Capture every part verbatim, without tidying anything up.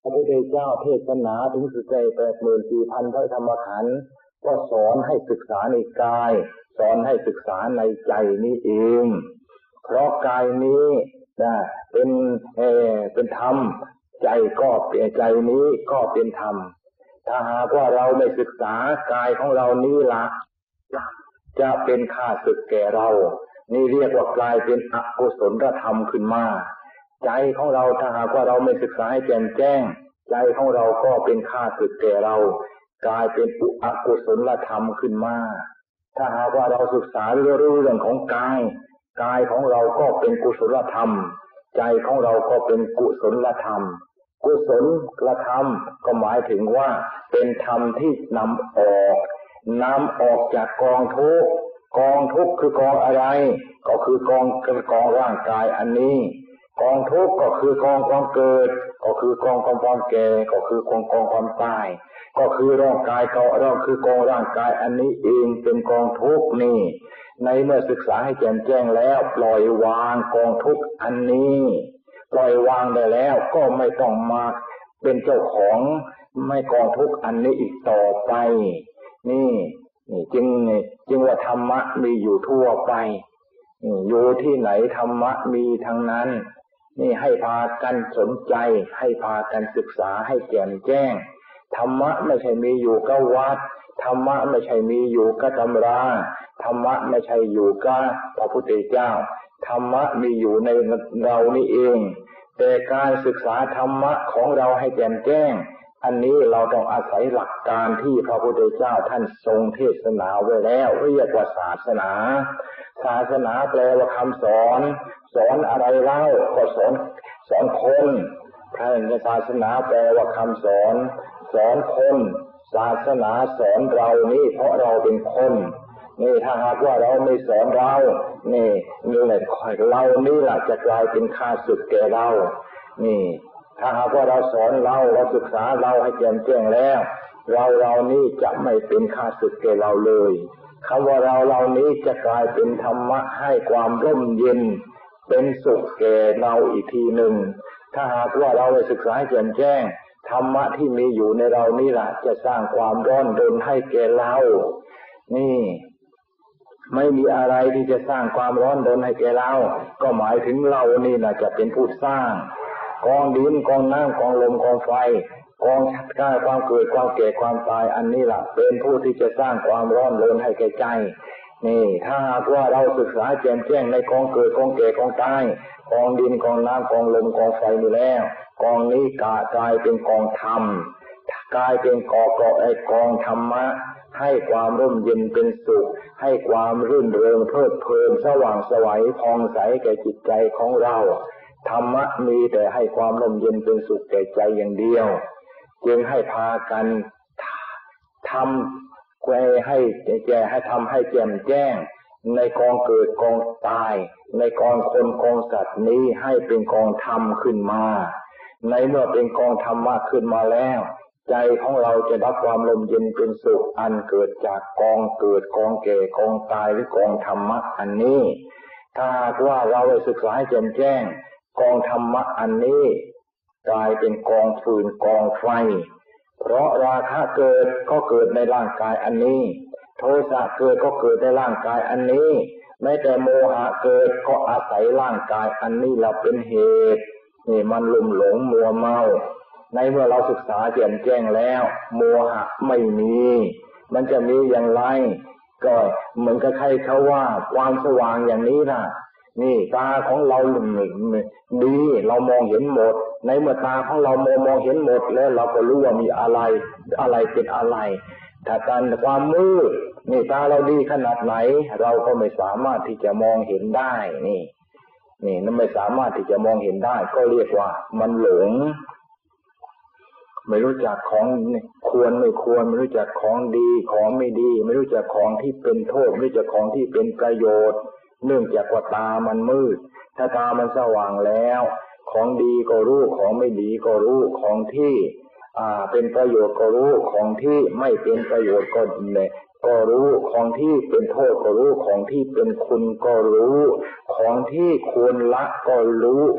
ระพุทธเจ้าเทศนาถึงสุดใจแปดหมื่นสี่พันพระธรรมขันธ์ก็สอนให้ศึกษาในกายสอนให้ศึกษาในใจนี้เองเพราะกายนี้นะเป็นเออเป็นธรรมใจก็เป็นใจนี้ก็เป็นธรรมถ้าหากว่าเราไม่ศึกษากายของเรานี้ละจะเป็นข้าศึกแก่เรานี่เรียกว่ากลายเป็นอกุศลธรรมขึ้นมาใจของเราถ้าหากว่าเราไม่ศึกษาให้แจ่มแจ้งใจของเราก็เป็นข้าศึกแก่เรากลายเป็นอกุศลธรรมขึ้นมาถ้าหากว่าเราศึกษาเรื่องของกายกายของเราก็เป็นกุศลธรรมใจของเราก็เป็นกุศลธรรมกุศลธรรมก็หมายถึงว่าเป็นธรรมที่นำออกนำออกจากกองทุกข์กองทุกข์คือกองอะไรก็คือกองกองร่างกายอันนี้กองทุกข์ก็คือกองความเกิดก็คือกองความแก่ก็คือกองกองความตายก็คือร่างกายก็เราคือกองร่างกายอันนี้เองเป็นกองทุกข์นี่ในเมื่อศึกษาให้แจ่มแจ้งแล้วปล่อยวางกองทุกข์อันนี้ปล่อยวางได้แล้วก็ไม่ต้องมาเป็นเจ้าของไม่กองทุกข์อันนี้อีกต่อไปนี่นี่จึงจึงว่าธรรมะมีอยู่ทั่วไปอยู่ที่ไหนธรรมะมีทั้งนั้นนี่ให้พากันสนใจให้พากันศึกษาให้แจ่มแจ้งธรรมะไม่ใช่มีอยู่กับวัดธรรมะไม่ใช่มีอยู่กับตำราธรรมะไม่ใช่อยู่กับพระพุทธเจ้าธรรมะมีอยู่ในเรานี่เองแต่การศึกษาธรรมะของเราให้แจ่มแจ้งอันนี้เราต้องอาศัยหลักการที่พระพุทธเจ้าท่านทรงเทศนาไว้แล้วเรียกว่าศาสนาศาสนาแปลว่าคำสอนสอนอะไรเล่าก็สอนสอนคนพระศาสนาแปลว่าคำสอนสอนคนศาสนาสอนเรานี่เพราะเราเป็นคนนี่ถ้าหากว่าเราไม่สอนเรานี่นี่แหละเรานี่แหละจะกลายเป็นข้าศึกแก่เรานี่ถ้าหากว่าเราสอนเราเราศึกษาเราให้แจ่มแจ้งแล้วเราเรานี่จะไม่เป็นข้าศึกแก่เราเลยคำว่าเราเรานี้จะกลายเป็นธรรมะให้ความร่มเย็นเป็นสุขแก่เราอีกทีหนึ่งถ้าหากว่าเราได้ศึกษาให้แจ่มแจ้งธรรมะที่มีอยู่ในเรานี่แหละจะสร้างความร้อนรนให้แก่เรานี่ไม่มีอะไรที่จะสร้างความร้อนรนให้แก่เราก็หมายถึงเรานี่แหละจะเป็นผู้สร้างกองดินกองน้ำกองลมกองไฟกองชัดก้าความเกิดความแก่ความตายอันนี้แหละเป็นผู้ที่จะสร้างความร้อนรนให้แก่ใจนี่ถ้าหากว่าเราศึกษาแจ่มแจ้งในกองเกิดกองแก่กองตายกองดินกองน้ำกองลมกองไฟนี่แล้วกองนี้กลายเป็นกองธรรมกลายเป็นกองกองไอ้กองธรรมะให้ความร่มเย็นเป็นสุขให้ความรื่นเริงเพลิดเพลินสว่างไสวผ่องใสแก่จิตใจของเราธรรมะมีแต่ให้ความร่มเย็นเป็นสุขแก่ใจอย่างเดียวจึงให้พากันทำแกให้แก่ให้ทำให้แจ่มแจ้งในกองเกิดกองตายในกองคนกองสัตว์นี้ให้เป็นกองธรรมขึ้นมาในเมื่อเป็นกองธรรมะขึ้นมาแล้วใจของเราจะรับความลมเย็นเป็นสุขอันเกิดจากกองเกิดกองแก่กองตายหรือกองธรรมะอันนี้ถ้าว่าเราได้ศึกษาให้แจ่มแจ้งกองธรรมะอันนี้กลายเป็นกองฟืนกองไฟเพราะราคะเกิดก็เกิดในร่างกายอันนี้โทสะเกิดก็เกิดในร่างกายอันนี้แม้แต่โมหะเกิดก็อาศัยร่างกายอันนี้เราเป็นเหตุนี่มันลุ่มหลงมัวเมาในเมื่อเราศึกษาแจ่มแจ้งแล้วโมหะไม่มีมันจะมีอย่างไรก็เหมือนกับใครเขาว่าความสว่างอย่างนี้นะนี่ตาของเราดีเรามองเห็นหมดในเมื่อตาของเรามองมองเห็นหมดแล้วเราก็รู้ว่ามีอะไรอะไรเป็นอะไรถ้าการความมืดนี่ตาเราดีขนาดไหนเราก็ไม่สามารถที่จะมองเห็นได้นี่นี่นั่นไม่สามารถที่จะมองเห็นได้ก็เรียกว่ามันหลงไม่รู้จักของควรไม่ควรไม่รู้จักของดีของไม่ดีไม่รู้จักของที่เป็นโทษไม่รู้จักของที่เป็นประโยชน์เนื่องจากว่าตามันมืดถ้าตามันสว่างแล้วของดีก็รู้ของไม่ดีก็รู้ของที่อ่าเป็นประโยชน์ก็รู้ของที่ไม่เป็นประโยชน์ก็เนี่ยก็รู้ของที่เป็นโทษก็รู้ของที่เป็นคุณก็รู้ของที่ควรละก็รู้ข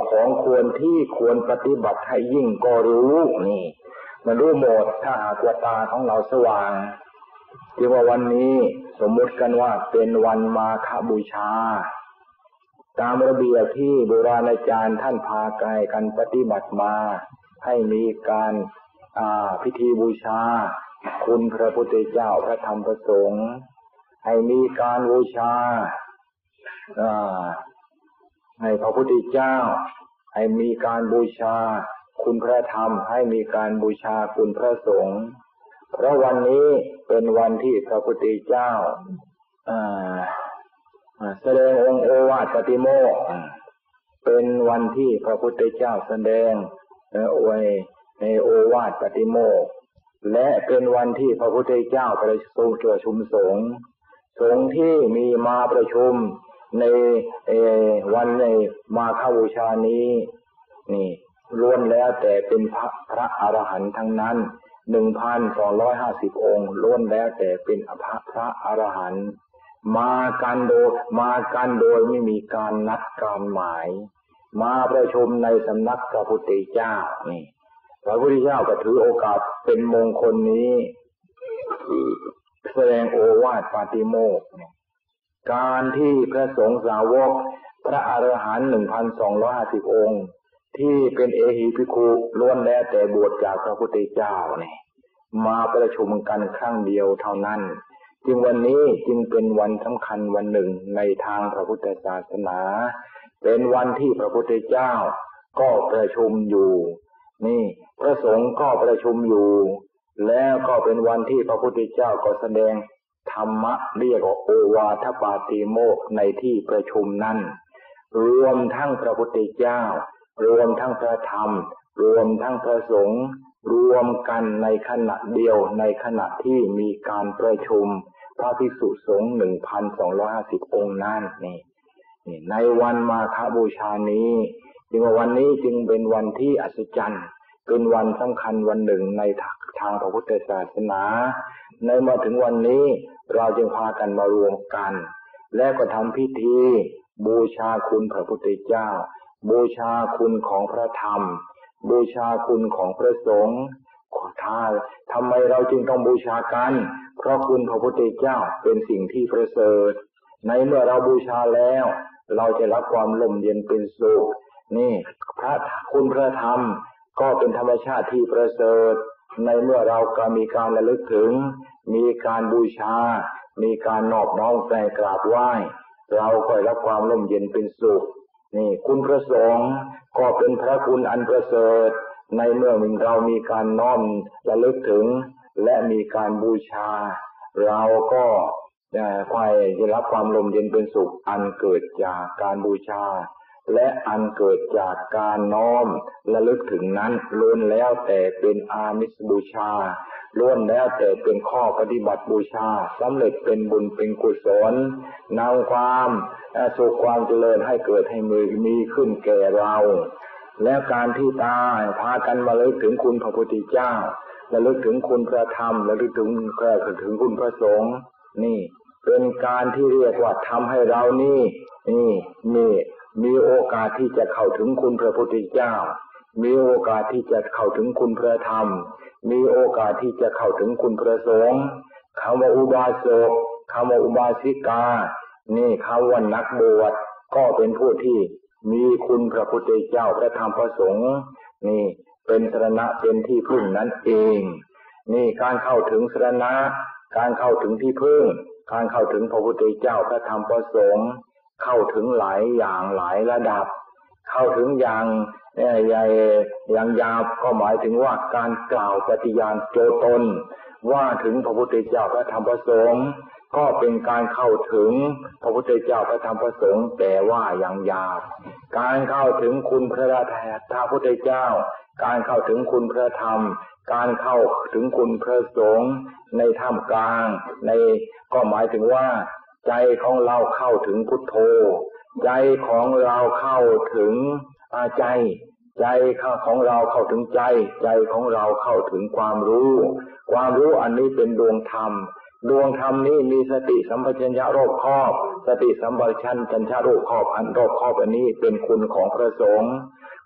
ของควรที่ควรปฏิบัติให้ยิ่งก็รู้นี่มันรู้หมดถ้าหากว่าตาของเราสว่างที่ว่าวันนี้สมมุติกันว่าเป็นวันมาฆบูชาตามระเบียบที่โบราณอาจารย์ท่านพาไกลกันปฏิบัติมาให้มีการอ่าพิธีบูชาคุณพระพุทธเจ้าพระธรรมพระสงฆ์ให้มีการบูชาอ่าให้พระพุทธเจ้าให้มีการบูชาคุณพระธรรมให้มีการบูชาคุณพระสงฆ์เพราะวันนี้เป็นวันที่พระพุทธเจ้าแสดงองค์โอวาทปฏิโมกข์เป็นวันที่พระพุทธเจ้าแสดงอวยในโอวาทปฏิโมกข์และเป็นวันที่พระพุทธเจ้าประชุมสงฆ์สงฆ์ที่มีมาประชุมในวันในมาฆบูชานี้นี่ล้วนแล้วแต่เป็นพระพระอรหันต์ทั้งนั้น หนึ่งพันสองร้อยห้าสิบ องค์ล้วนแล้วแต่เป็นพระพระอรหันต์มากันโดยมากันโดยไม่มีการนัดการหมายมาประชุมในสำนักพระพุทธเจ้านี่พระพุทธเจ้าก็ถือโอกาสเป็นมงคลนี้แสดงโอวาทปาติโมกข์การที่พระสงฆ์สาวกพระอรหันต์ หนึ่งพันสองร้อยห้าสิบ องค์ที่เป็นเอหิภิกขุล้วนแล้วแต่บวชจากพระพุทธเจ้านี่มาประชุมกันครั้งเดียวเท่านั้นจึงวันนี้จึงเป็นวันสำคัญวันหนึ่งในทางพระพุทธศาสนาเป็นวันที่พระพุทธเจ้าก็ประชุมอยู่นี่พระสงฆ์ก็ประชุมอยู่แล้วก็เป็นวันที่พระพุทธเจ้าก็แสดงธรรมะเรียกว่าโอวาทปาติโมกข์ในที่ประชุมนั้นรวมทั้งพระพุทธเจ้ารวมทั้งพระธรรมรวมทั้งพระสงฆ์รวมกันในขณะเดียวในขณะที่มีการประชุมพระภิกษุสงฆ์ หนึ่งพันสองร้อยห้าสิบ องค์นั้นนี่ในวันมาฆบูชานี้จึงว่าวันนี้จึงเป็นวันที่อัศจรรย์เป็นวันสำคัญวันหนึ่งในทางพระพุทธศาสนาในมาถึงวันนี้เราจึงพากันมารวมกันและก็ทำพิธีบูชาคุณพระพุทธเจ้าบูชาคุณของพระธรรมบูชาคุณของพระสงฆ์ถ้าทำไมเราจึงต้องบูชากันเพราะคุณพระพุทธเจ้าเป็นสิ่งที่ประเสริฐในเมื่อเราบูชาแล้วเราจะรับความร่มเย็นเป็นสุขนี่พระคุณพระธรรมก็เป็นธรรมชาติที่ประเสริฐในเมื่อเราก็มีการระลึกถึงมีการบูชามีการนอบน้อมแกกราบไหว้เราก็รับความร่มเย็นเป็นสุขนี่คุณพระสงฆ์ก็เป็นพระคุณอันประเสริฐในเมื่อเรามีการน้อมระลึกถึงและมีการบูชาเราก็ค่อยจะรับความร่มเย็นเป็นสุขอันเกิดจากการบูชาและอันเกิดจากการน้อมระลึกถึงนั้นล้วนแล้วแต่เป็นอามิสบูชาล้วนแล้วแต่เป็นข้อปฏิบัติบูชาสำเร็จเป็นบุญเป็นกุศลนำความสุขความเจริญให้เกิดให้มือมีขึ้นแก่เราและการที่ตาพากันมาระลึกถึงคุณพระพุทธเจ้าระลึกถึงคุณพระธรรมระลึกถึงถึงคุณพระสงฆ์นี่เป็นการที่เรียกว่าทำให้เรานี่นี่นี่มีโอกาสที่จะเข้าถึงคุณพระพุทธเจ้ามีโอกาสที่จะเข้าถึงคุณพระธรรมมีโอกาสที่จะเข้าถึงคุณพระสงฆ์คำว่าอุบาสกคำว่าอุบาสิกานี่คำว่านักบวชก็เป็นผู้ที่มีคุณพระพุทธเจ้าพระธรรมพระสงฆ์นี่เป็นสรณะเป็นที่พึ่งนั้นเองนี่การเข้าถึงสรณะการเข้าถึงที่พึ่งการเข้าถึงพระพุทธเจ้าพระธรรมพระสงฆ์เข้าถึงหลายอย่างหลายระดับเข้าถึงอย่างใหญ่อย่างยาวก็หมายถึงว่าการกล่าวปฏิญาณโจตนว่าถึงพระพุทธเจ้าพระธรรมพระสงฆ์ก็เป็นการเข้าถึงพระพุทธเจ้าพระธรรมพระสงฆ์แต่ว่าอย่างยาวการเข้าถึงคุณพระพระพุทธเจ้าการเข้าถึงคุณพระธรรมการเข้าถึงคุณพระสงฆ์ในท่ามกลางในก็หมายถึงว่าใจของเราเข้าถึงพุทโธใจของเราเข้าถึงอาใจใจของเราเข้าถึงใจใจของเราเข้าถึงความรู้ความรู้อันนี้เป็นดวงธรรมดวงธรรมนี้มีสติสัมปชัญญะรอบคอบสติสัมปชัญญะรอบคอบอันรอบคอบอันนี้เป็นคุณของพระสงฆ์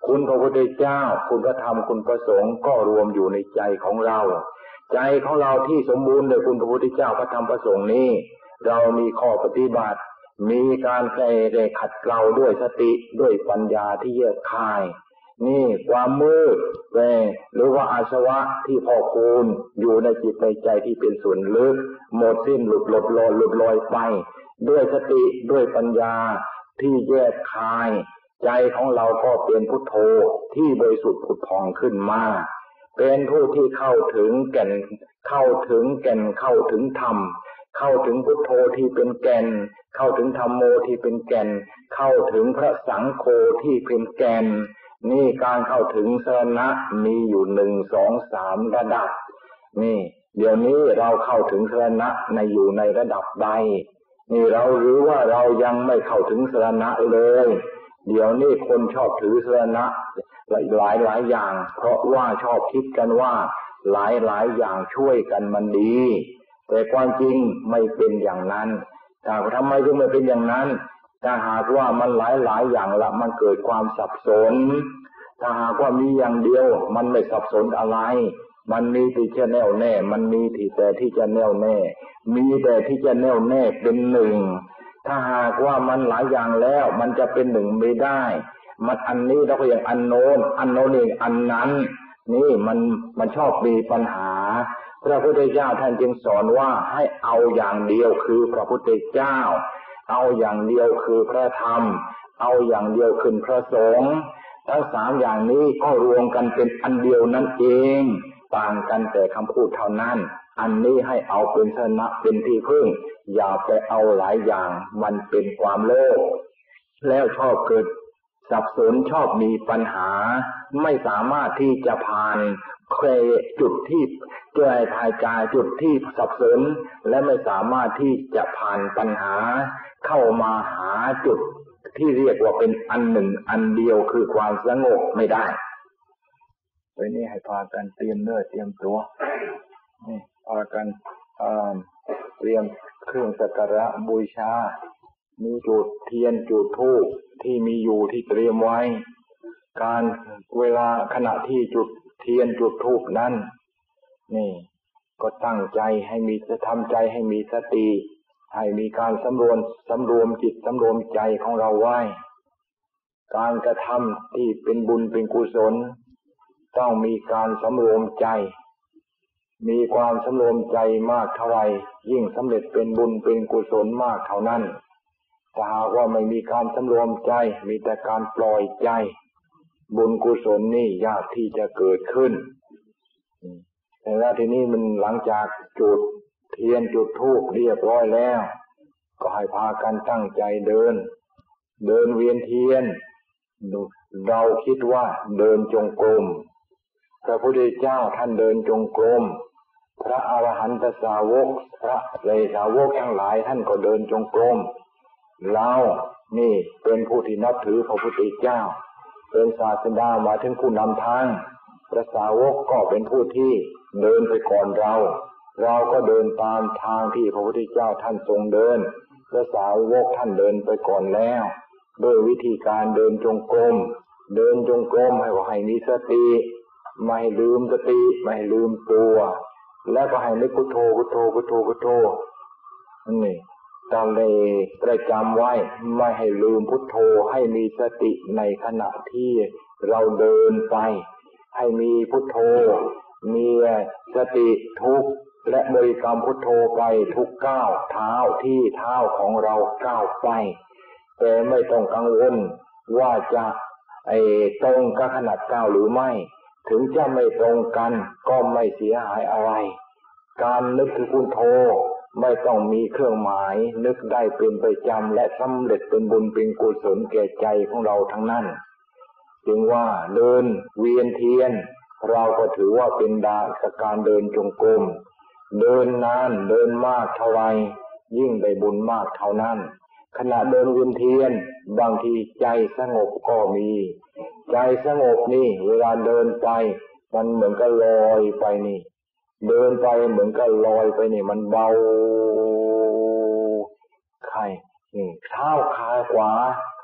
คุณพระพุทธเจ้าคุณพระธรรมคุณพระสงฆ์ก็รวมอยู่ในใจของเราใจของเราที่สมบูรณ์โดยคุณพระพุทธเจ้าพระธรรมพระสงฆ์นี้เรามีข้อปฏิบัติมีการแก้ได้ขัดเกลาด้วยสติด้วยปัญญาที่แยกคายนี่ความมืดแวหรือว่าอาสวะที่พอกพูนอยู่ในจิตในใจที่เป็นส่วนลึกหมดสิ้นหลุดหลดลอยหลุดลอยไปด้วยสติด้วยปัญญาที่แยกคายใจของเราก็เป็นพุทโธที่บริสุทธิ์ผุดผ่องขึ้นมาเป็นผู้ที่เข้าถึงแก่นเข้าถึงแก่นเข้าถึงธรรมเข้าถึงพุทโธที่เป็นแก่นเข้าถึงธัมโมที่เป็นแก่นเข้าถึงพระสังโฆที่เป็นแก่นนี่การเข้าถึงสรณะมีอยู่หนึ่งสองสามระดับนี่เดี๋ยวนี้เราเข้าถึงสรณะในอยู่ในระดับใดนี่เราหรือว่าเรายังไม่เข้าถึงสรณะเลยเดี๋ยวนี้คนชอบถือสรณะหลายหลายหลายอย่างเพราะว่าชอบคิดกันว่าหลายหลายอย่างช่วยกันมันดีแต่ความจริงไม่เป็นอย่างนั้นแต่ทำไมจึงไม่เป็นอย่างนั้นถ้าหากว่ามันหลายหลายอย่างละมันเกิดความสับสนถ้าหากว่ามีอย่างเดียวมันไม่สับสนอะไรมันมีที่จะแน่วแน่มันมีที่แต่ที่จะแน่วแน่มีแต่ที่จะแน่วแน่เป็นหนึ่งถ้าหากว่ามันหลายอย่างแล้วมันจะเป็นหนึ่งไม่ได้มันอันนี้แล้วก็อย่างอันโน้นอันโน้นเองอันนั้นนี่มันมันชอบมีปัญหาพระพุทธเจ้าท่านจึงสอนว่าให้เอาอย่างเดียวคือพระพุทธเจ้าเอาอย่างเดียวคือพระธรรมเอาอย่างเดียวคือพระสงฆ์ทั้งสามอย่างนี้ก็รวมกันเป็นอันเดียวนั่นเองต่างกันแต่คำพูดเท่านั้นอันนี้ให้เอาเป็นสรณะเป็นที่พึ่งอย่าไปเอาหลายอย่างมันเป็นความโลภแล้วชอบเกิดสับสนชอบมีปัญหาไม่สามารถที่จะผ่านเคยจุดที่เกิดภายกายจุดที่สับสนและไม่สามารถที่จะผ่านปัญหาเข้ามาหาจุดที่เรียกว่าเป็นอันหนึ่งอันเดียวคือความสงบไม่ได้วันนี้ให้พากันเตรียมเนื้อเตรียมตัวนี่พากันเตรียมเครื่องสักการะบูชามีจุดเทียนจุดธูปที่มีอยู่ที่เตรียมไว้การเวลาขณะที่จุดเทียนจุดธูปนั้นนี่ก็ตั้งใจให้มีจะทำใจให้มีสติให้มีการสำรวมสำรวมจิตสำรวมใจของเราไว้การกระทำที่เป็นบุญเป็นกุศลต้องมีการสำรวมใจมีความสำรวมใจมากเท่าไรยิ่งสำเร็จเป็นบุญเป็นกุศลมากเท่านั้นถ้าหากว่าไม่มีการสำรวมใจมีแต่การปล่อยใจบุญกุศลนี่ยากที่จะเกิดขึ้นแต่แล้วทีนี้มันหลังจากจุดเทียนจุดธูปเรียบร้อยแล้วก็ให้พากันตั้งใจเดินเดินเวียนเทียนเราคิดว่าเดินจงกรมพระพุทธเจ้าท่านเดินจงกรมพระอรหันตสาวกพระเลสาวกทั้งหลายท่านก็เดินจงกรมเรานี่เป็นผู้ที่นับถือพระพุทธเจ้าเป็นศาสดามาถึงผู้นำทางพระสาวกก็เป็นผู้ที่เดินไปก่อนเราเราก็เดินตามทางที่พระพุทธเจ้าท่านทรงเดินพระสาวกท่านเดินไปก่อนแล้วโดยวิธีการเดินจงกรมเดินจงกรมให้ว่าให้มีสติไม่ให้ลืมสติไม่ให้ลืมตัวแล้วก็ให้นึกพุทโธพุทโธพุทโธพุทโธนี่ตามเลยประจำไว้ไม่ให้ลืมพุทโธให้มีสติในขณะที่เราเดินไปให้มีพุทโธมีสติทุกและบริกรรมพุทโธไปทุกก้าวเท้าที่เท้าของเราก้าวไปแต่ไม่ต้องกังวลว่าจะไอ้ตรงกับขนาดก้าวหรือไม่ถึงจะไม่ตรงกันก็ไม่เสียหายอะไรการนึกถึงพุทโธไม่ต้องมีเครื่องหมายนึกได้เป็นประจำและสำเร็จเป็นบุญเป็นกุศลแก่ใจของเราทั้งนั้นจึงว่าเดินเวียนเทียนเราก็ถือว่าเป็นดาการเดินจงกรมเดินนานเดินมากเท่าไรยิ่งได้บุญมากเท่านั้นขณะเดินเวียนเทียนบางทีใจสงบก็มีใจสงบนี่เวลาเดินไปมันเหมือนกับลอยไปนี่เดินไปเหมือนกับลอยไปนี่มันเบาใครนี่เท้าขาขวาข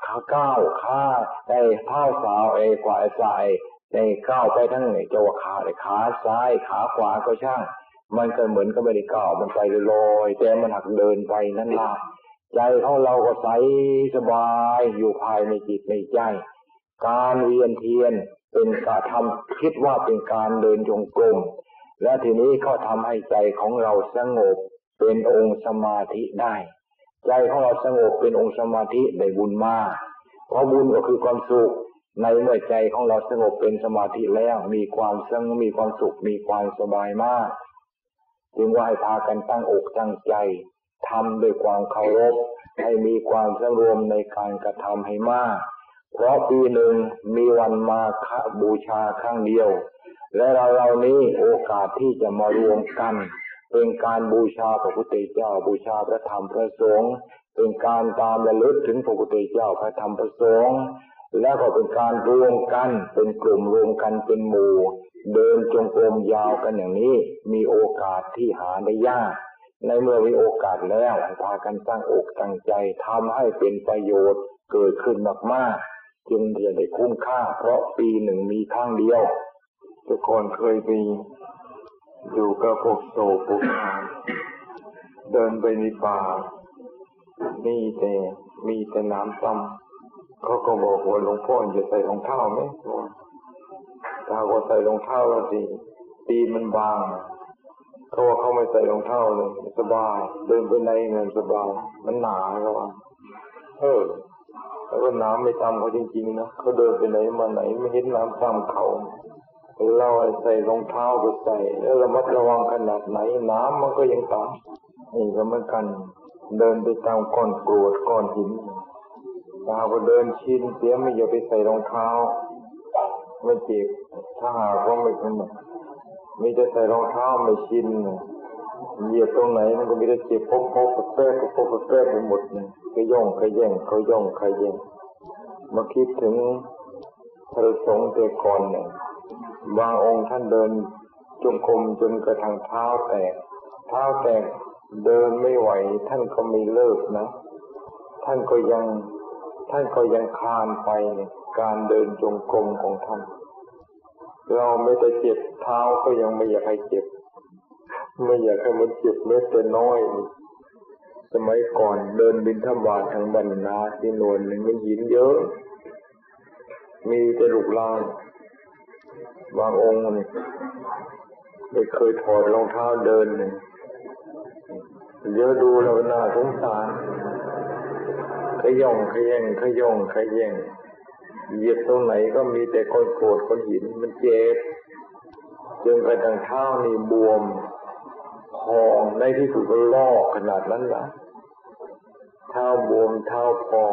ขาก้าวขาไอ้เท้าสาวไอ้ขวาไอ้ซ้ายไอ้ก้าวไปทั้งไอ้เจ้าขาไอ้ขาซ้ายขาขวาก็ช่างมันก็เหมือนก็ไม่ได้ก้าวมันไปลอยแต่มันหักเดินไปนั่นล่ะใจของเราก็ใสสบายอยู่ภายในจิตในใจการเวียนเทียนเป็นการทำคิดว่าเป็นการเดินจงกรมและทีนี้ก็ทำให้ใจของเราสงบเป็นองค์สมาธิได้ใจของเราสงบเป็นองค์สมาธิได้บุญมากเพราะบุญก็คือความสุขในเมื่อใจของเราสงบเป็นสมาธิแล้วมีความสงบมีความสุขมีความสบายมากจึงว่าให้พากันตั้งอกตั้งใจทำด้วยความเคารพให้มีความสำรวมในการกระทำให้มากเพราะปีหนึ่งมีวันมาฆบูชาครั้งเดียวและเราเรานี้โอกาสที่จะมารวมกันเป็นการบูชาพระพุทธเจ้าบูชาพระธรรมพระสงฆ์เป็นการตามระลึกถึงพระพุทธเจ้าพระธรรมพระสงฆ์แล้วก็เป็นการรวมกันเป็นกลุ่มรวมกันเป็นหมู่เดินจงกรมยาวกันอย่างนี้มีโอกาสที่หาได้ยากในเมื่อมีโอกาสแล้วให้พากันตั้งอกตั้งใจทำให้เป็นประโยชน์เกิดขึ้นมากๆจึงจะได้คุ้มค่าเพราะปีหนึ่งมีครั้งเดียวทุกคนเคยไปอยู่กับพวกโศกพวกงานเดินไปในป่ามีแต่มีแต่น้ำซ้ำเขาก็บอกว่าหลวงพ่อจะใส่รองเท้าไหมถ้าว่าใส่รองเท้าแล้วสิตีนมันบางเขาว่าเขาไม่ใส่รองเท้าเลยสบายเดินไปไหนเงินสบายมันหนาเขาว่าเออแล้วก็น้ำไม่ตามเขาจริงๆนะเขาเดินไปไหนมาไหนไม่เห็นน้ำตามเขาเราใส่รองเท้าก็ใส่แล้วระมัดระวังขนาดไหนน้ำมันก็ยังตามนี่ก็เหมือนกันเดินไปตามก้อนกรวดก้อนหินถ้าว่าเดินชินเสียไม่อย่าไปใส่รองเท้าไม่เจ็บถ้าหากว่าไม่เป็นมีแต่ใส่รองเท้าไม่ชินเหยียบตรงไหนมันก็มีแต่เจ็บพกพกแป๊กพกแป๊กไปหมดเนี่ยก็ย่องขย่งเขาย่องขย่งมาคิดถึงพระสงฆ์แต่ก่อนเนี่ยบางองค์ท่านเดินจงกรมจนกระทั่งเท้าแตกเท้าแตกเดินไม่ไหวท่านก็ไม่เลิกนะท่านก็ยังท่านก็ยังคลานไปเนี่ยการเดินจงกรมของท่านเราไม่ได้เจ็บเท้าก็ยังไม่อยากให้เจ็บไม่อยากให้มันเจ็บแม้แต่น้อยสมัยก่อนเดินบิณฑบาตทางบรรณาที่นวลหนึ่งมันหินเยอะมีแต่ลูกลานบางองค์นี่ไม่เคยถอดรองเท้าเดินเลยเดี๋ยวดูแล้วน่าสงสารขย่องขย่งขย่องขย่งเหยียบตรงไหนก็มีแต่ก้อนโกรธก้อนหินมันเจ็บจนกระทั่งเท้านี่บวมพองในที่สุดก็ลอกขนาดนั้นล่ะเท้าบวมเท้าพอง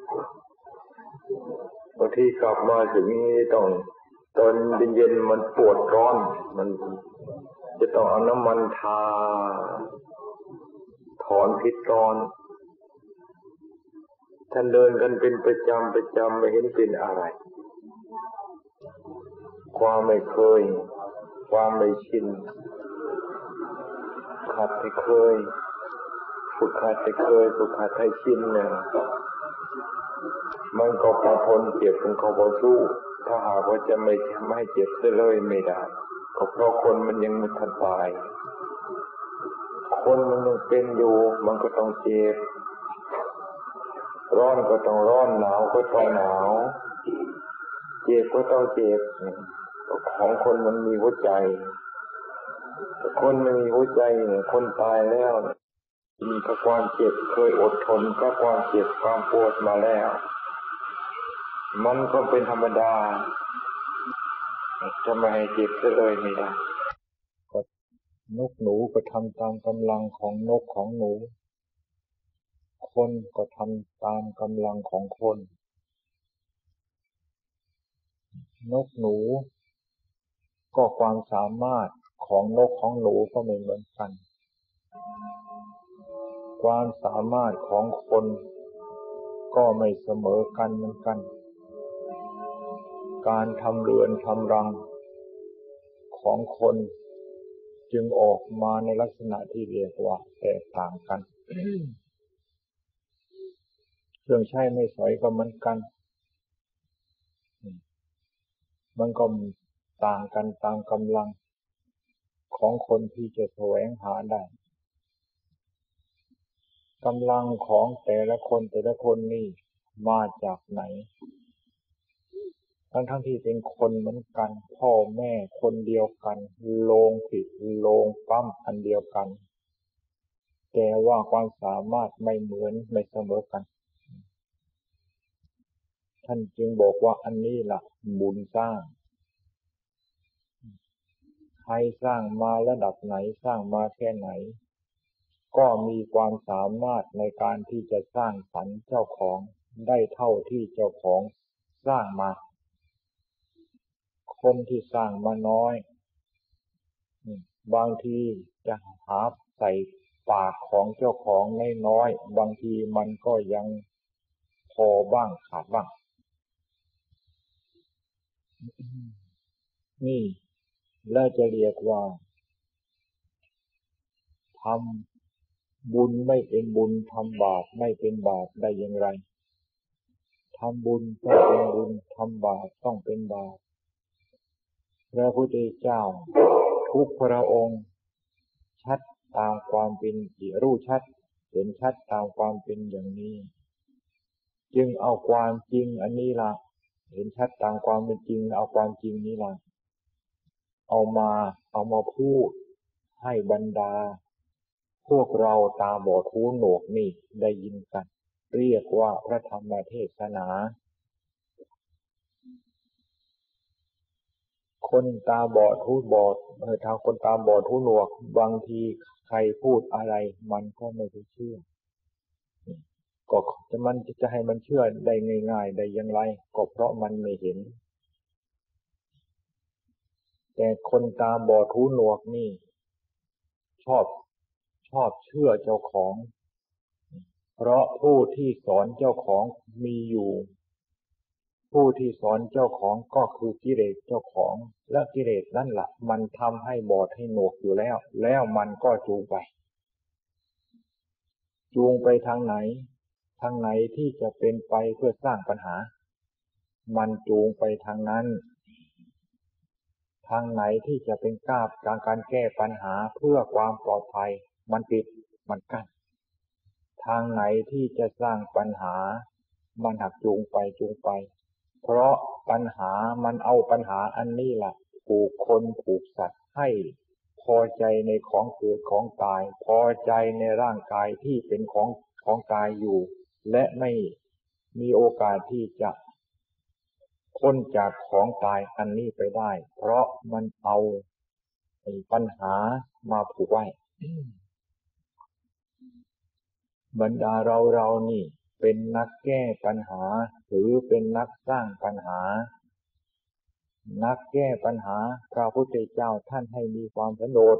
บางทีกลับมาถึงนี่ต้องตอนเย็นๆมันปวดร้อนมันจะต้องเอาน้ำมันทาถอนพิษร้อนท่านเดินกันเป็นประจำประจำไม่เห็นเป็นอะไรความไม่เคยความไม่ชินขัดให้เคยฝึกขัดให้เคยฝึกขัดให้ชินเนี่ยมันก็พอทนเจ็บมันก็พอสู้ถ้าหากว่าจะไม่ไม่ให้เจ็บเสียเลยไม่ได้ก็เพราะคนมันยังไม่ทันตายคนมันยังเป็นอยู่มันก็ต้องเจ็บร้อนก็ต้องร้อนหนาวก็ต้องหนาวเจ็บก็ต้องเจ็บของคนมันมีหัวใจคนไม่มีหัวใจเนี่ยคนตายแล้วมีกับความเจ็บเคยอดทนกับความเจ็บความปวดมาแล้วมันก็เป็นธรรมดาจะไม่ให้เจ็บเลยไม่ได้นกหนูก็ทำตามกำลังของนกของหนูคนก็ทำตามกำลังของคนนกหนูก็ความสามารถของนกของหนูก็ไม่เหมือนกันความสามารถของคนก็ไม่เสมอกันเหมือนกันการทำเรือนทำรังของคนจึงออกมาในลักษณะที่เรียกว่าแตกต่างกันรื่องใช้ไม่สอยก็เหมือนกันมันก็ต่างกันตามกำลังของคนที่จะแสวงหาได้กำลังของแต่ละคนแต่ละคนนี่มาจากไหนทั้งทั้งที่เป็นคนเหมือนกันพ่อแม่คนเดียวกันโรงผลิตโรงปั๊มอันเดียวกันแต่ว่าความสามารถไม่เหมือนไม่เสมอกันท่านจึงบอกว่าอันนี้ล่ะบุญสร้างใครสร้างมาระดับไหนสร้างมาแค่ไหนก็มีความสามารถในการที่จะสร้างสรรค์เจ้าของได้เท่าที่เจ้าของสร้างมาคนที่สร้างมาน้อยบางทีจะหาใส่ปากของเจ้าของน้อยๆบางทีมันก็ยังพอบ้างขาดบ้างนี่แล้วจะเรียกว่าทำบุญไม่เป็นบุญทำบาปไม่เป็นบาปได้อย่างไรทำบุญต้องเป็นบุญทำบาปต้องเป็นบาปพระพุทธเจ้าทุกพระองค์ชัดตามความเป็นรู้ชัดเห็นชัดตามความเป็นอย่างนี้จึงเอาความจริงอันนี้ล่ะเห็นชัดตามความเป็นจริงเอาความจริงนี้ล่ะเอามาเอามาพูดให้บรรดาพวกเราตาบอดหูหนวกนี่ได้ยินกันเรียกว่าพระธรรมเทศนาคนตาบอดหูบอดเออทางคนตาบอดหูหนวกบางทีใครพูดอะไรมันก็ไม่ได้เชื่อก็จะมันจะให้มันเชื่อได้ง่ายๆได้อย่างไรก็เพราะมันไม่เห็นแต่คนตาบอดหูหนวกนี่ชอบชอบเชื่อเจ้าของเพราะผู้ที่สอนเจ้าของมีอยู่ผู้ที่สอนเจ้าของก็คือกิเลสเจ้าของและกิเลสนั่นแหละมันทำให้บอดให้หนวกอยู่แล้วแล้วมันก็จูงไปจูงไปทางไหนทางไหนที่จะเป็นไปเพื่อสร้างปัญหามันจูงไปทางนั้นทางไหนที่จะเป็นก้าวการการแก้ปัญหาเพื่อความปลอดภัยมันปิดมันกั้นทางไหนที่จะสร้างปัญหามันหักจูงไปจูงไปเพราะปัญหามันเอาปัญหาอันนี้แหละผูกคนผูกสัตว์ให้พอใจในของเกิดของตายพอใจในร่างกายที่เป็นของของกายอยู่และไม่มีโอกาสที่จะพ้นจากของตายอันนี้ไปได้เพราะมันเอาปัญหามาผูกไว้บรรดาเราเรานี่เป็นนักแก้ปัญหาหรือเป็นนักสร้างปัญหานักแก้ปัญหาพระพุทธเจ้าท่านให้มีความสันโดษ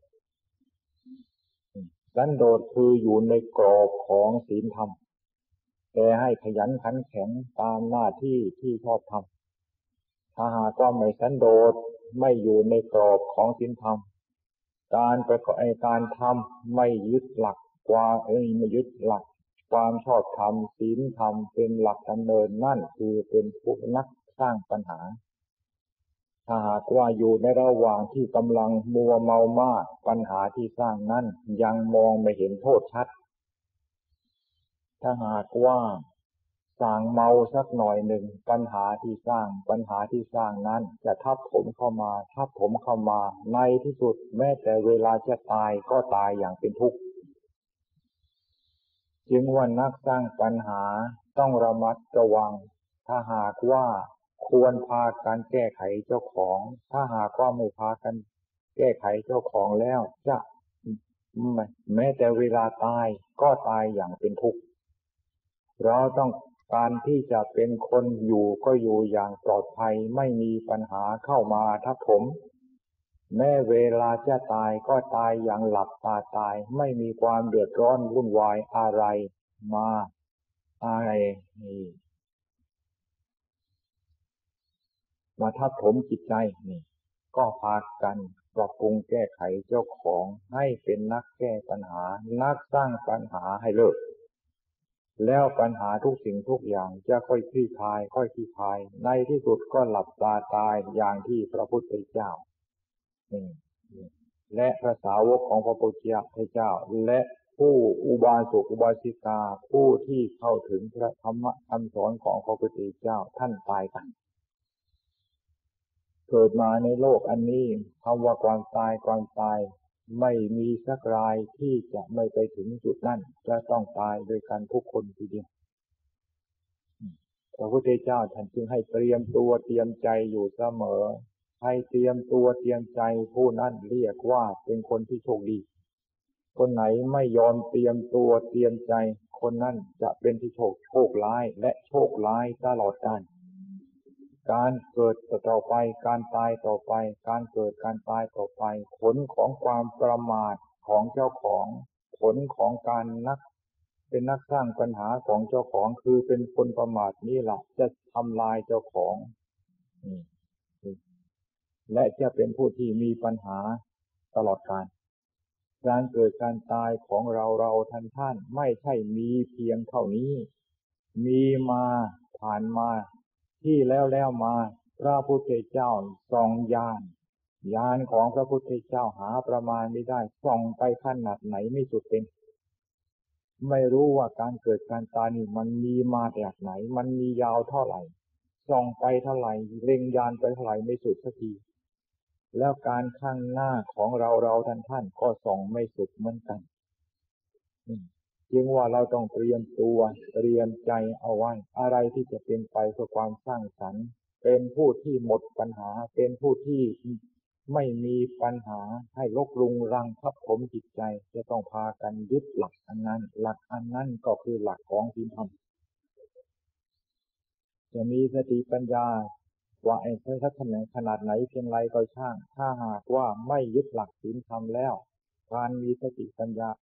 สันโดษคืออยู่ในกรอบของศีลธรรมแต่ให้ขยันขันแข็งตามหน้าที่ที่ชอบทำถ้าหากว่าไม่สันโดษไม่อยู่ในกรอบของศีลธรรมการประกอบการทำไม่ยึดหลักความเอ้ยไม่ยึดหลักความชอบธรรมศีลธรรมเป็นหลักดำเนินนั่นคือเป็นผู้นักสร้างปัญหาถ้าหากว่าอยู่ในระหว่างที่กำลังมัวเมามากปัญหาที่สร้างนั้นยังมองไม่เห็นโทษชัดถ้าหากว่าสั่งเมาสักหน่อยหนึ่งปัญหาที่สร้างปัญหาที่สร้างนั้นจะทับถมเข้ามาทับถมเข้ามาในที่สุดแม้แต่เวลาจะตายก็ตายอย่างเป็นทุกข์จึงว่านักสร้างปัญหาต้องระมัดระวังถ้าหากว่าควรพากันแก้ไขเจ้าของถ้าหากว่าไม่พากันแก้ไขเจ้าของแล้วจะแม้แต่เวลาตายก็ตายอย่างเป็นทุกข์เราต้องการที่จะเป็นคนอยู่ก็อยู่อย่างปลอดภัยไม่มีปัญหาเข้ามาทับถมแม้เวลาจะตายก็ตายอย่างหลับตาตายไม่มีความเดือดร้อนวุ่นวายอะไรมาอะไรนี่มาทับถมจิตใจนี่ก็พากันปรับปรุงแก้ไขเจ้าของให้เป็นนักแก้ปัญหานักสร้างปัญหาให้เลิกแล้วปัญหาทุกสิ่งทุกอย่างจะค่อยคลี่คลายค่อยคลี่คลายในที่สุดก็หลับตาตายอย่างที่พระพุทธเจ้าและพระสาวกของพระพุทธเจ้าและผู้อุบาสกอุบาสิกาผู้ที่เข้าถึงพระธรรมคำสอนของพระพุทธเจ้าท่านตายกันเกิดมาในโลกอันนี้คำว่าความตายความตายไม่มีสักรายที่จะไม่ไปถึงจุดนั้นจะต้องตายโดยกันทุกคนทีเดียวพระพุทธเจ้าท่านจึงให้เตรียมตัวเตรียมใจอยู่เสมอให้เตรียมตัวเตรียมใจผู้นั้นเรียกว่าเป็นคนที่โชคดีคนไหนไม่ยอมเตรียมตัวเตรียมใจคนนั้นจะเป็นที่โชคโชคร้ายและโชคร้ายตลอดกาลการเกิดต่อไปการตายต่อไปการเกิดการตายต่อไปผลของความประมาทของเจ้าของผลของการนักเป็นนักสร้างปัญหาของเจ้าของคือเป็นคนประมาทนี่แหละจะทำลายเจ้าของและจะเป็นผู้ที่มีปัญหาตลอดกาลการเกิดการตายของเราเราท่านท่านไม่ใช่มีเพียงเท่านี้มีมาผ่านมาที่แล้วแล้วมาพระพุทธเจ้าส่องญาณญาณของพระพุทธเจ้าหาประมาณไม่ได้ส่องไปขนาดไหนไม่สุดเป็นไม่รู้ว่าการเกิดการตายนี่มันมีมาจากไหนมันมียาวเท่าไหร่ส่องไปเท่าไหร่เล็งญาณไปเท่าไหร่ไม่สุดสักทีแล้วการข้างหน้าของเราเราท่านท่านก็ส่องไม่สุดเหมือนกันจึงว่าเราต้องเตรียมตัวเตรียมใจเอาไว้อะไรที่จะเป็นไปเพื่อความสร้างสรรค์เป็นผู้ที่หมดปัญหาเป็นผู้ที่ไม่มีปัญหาให้ลกลุงรังทับถมจิตใจจะต้องพากันยึดหลักอันนั้นหลักอันนั้นก็คือหลักของศีลธรรมจะมีสติปัญญาว่าไอ้สักขนาดไหนเพียงไรก็ช่างถ้าหากว่าไม่ยึดหลักศีลธรรมแล้วการมีสติปัญญา